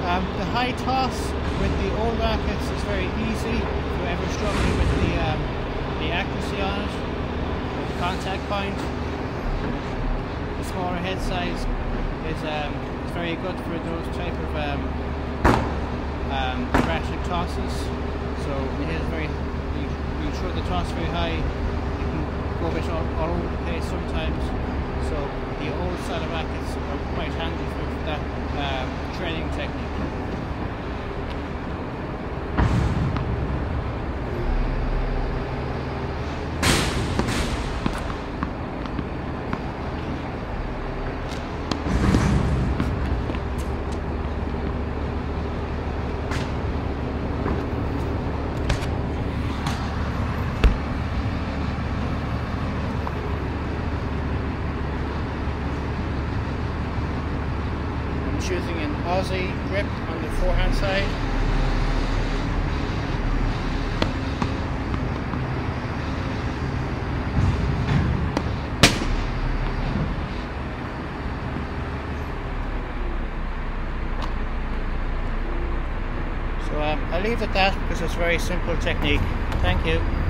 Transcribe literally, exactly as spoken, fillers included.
Um, the high toss with the old rackets is very easy. If you're ever struggling with the, um, the accuracy on it, with the contact point, the smaller head size is, um, is very good for those type of um, um, ratchet tosses. So it is very, you, you throw the toss very high, you can go a bit all, all over the place sometimes. So the old style of rackets are quite handy for that uh, training technique. Using an Aussie grip on the forehand side. So um, I'll leave it at that because it's a very simple technique. Thank you.